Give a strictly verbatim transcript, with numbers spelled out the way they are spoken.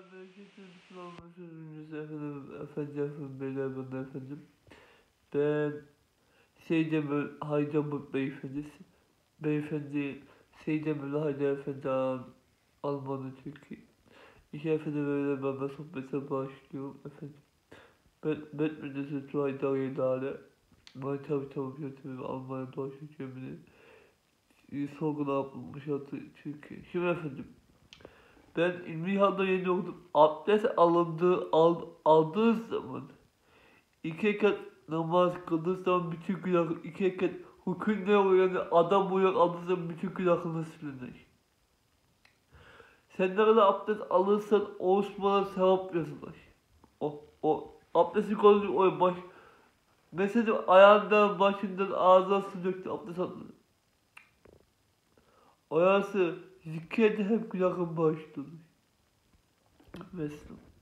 Bereketli Müslüman sözünüz efendim, efendim, efendim, beyler bana efendim. Ben Seydemir Haydamur beyefendisi. Beyefendi Seydemir Haydar Efendi Almanı Türkiye. İşte efendim öyle bana sohbete başlıyorum efendim. Ben ben müdürü Tuhaydar Yedare. Ben tabi tabi yöntemimi Almanya'da başlayacağım beni. Sorguna yapılmış hatı Türkiye. Şimdi efendim. Ben ilmi halde yeni okudum. Abdest alındığı, al, aldığı zaman iki rekat namaz kıldığı zaman bütün günah, iki rekat hükümle uyanı adam uyan aldığı zaman bütün günahını silinir. Sen ne kadar abdest alırsan o Osman'a sevap yazılır. O, o abdesti konuyu o baş... Mesela ayağından, başından, ağzına su döktü abdest alır. Ayağısı zikrede hep günahın bağışlanır. Mesela.